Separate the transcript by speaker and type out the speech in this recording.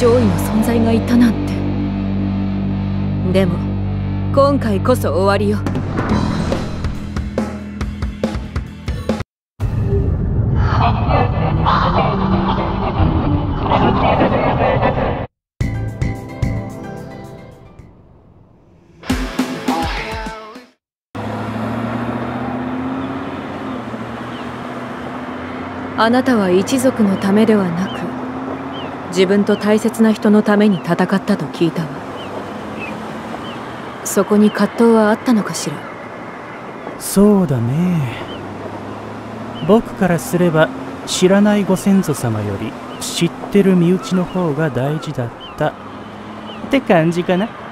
Speaker 1: 脅威の存在がいたなんて。でも今回こそ終わりよ。あなたは一族のためではなく自分と大切な人のために戦ったと聞いたわ。そこに葛藤はあったのかしら。
Speaker 2: そうだね。僕からすれば知らないご先祖様より知ってる身内の方が大事だったって感じかな。